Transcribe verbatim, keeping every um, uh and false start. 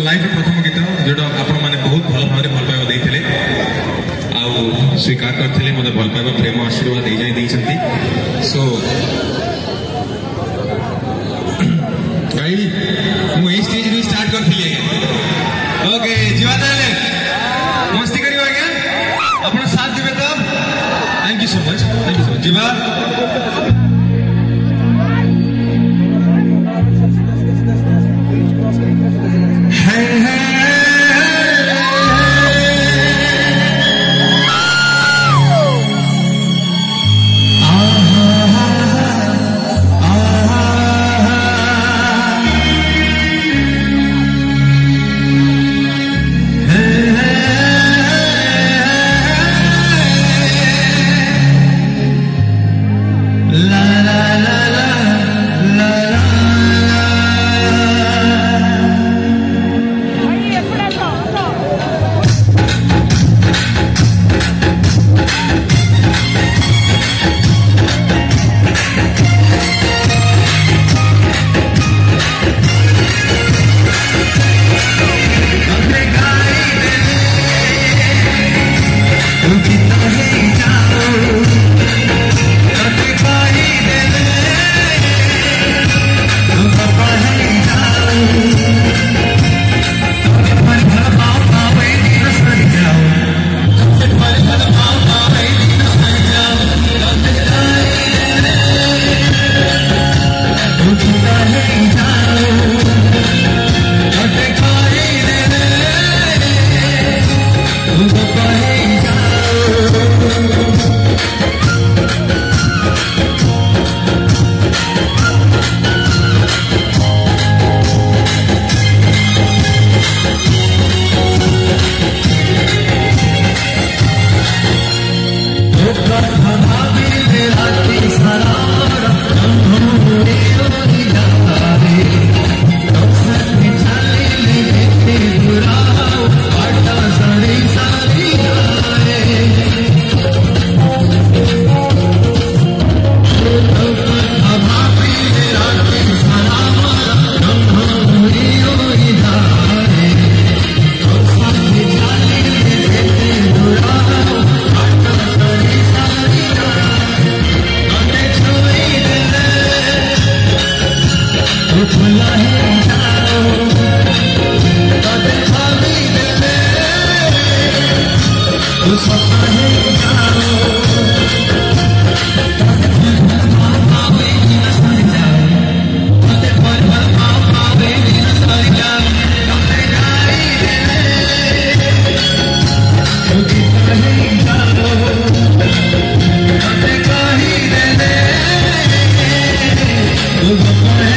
life प्रथम गीत जोटा आपण मैंने बहुत भल भाव भल पाइबा देते आउ स्वीकार करते मत भल पाइबा प्रेम आशीर्वाद जाए देती सो गाड़ी मुझे स्टेज रू स्टार्ट करी ओके जीवा ताले मस्ती करियो आज्ञा अपना साथ देबे तो thank you so much thank you so much जीवा Look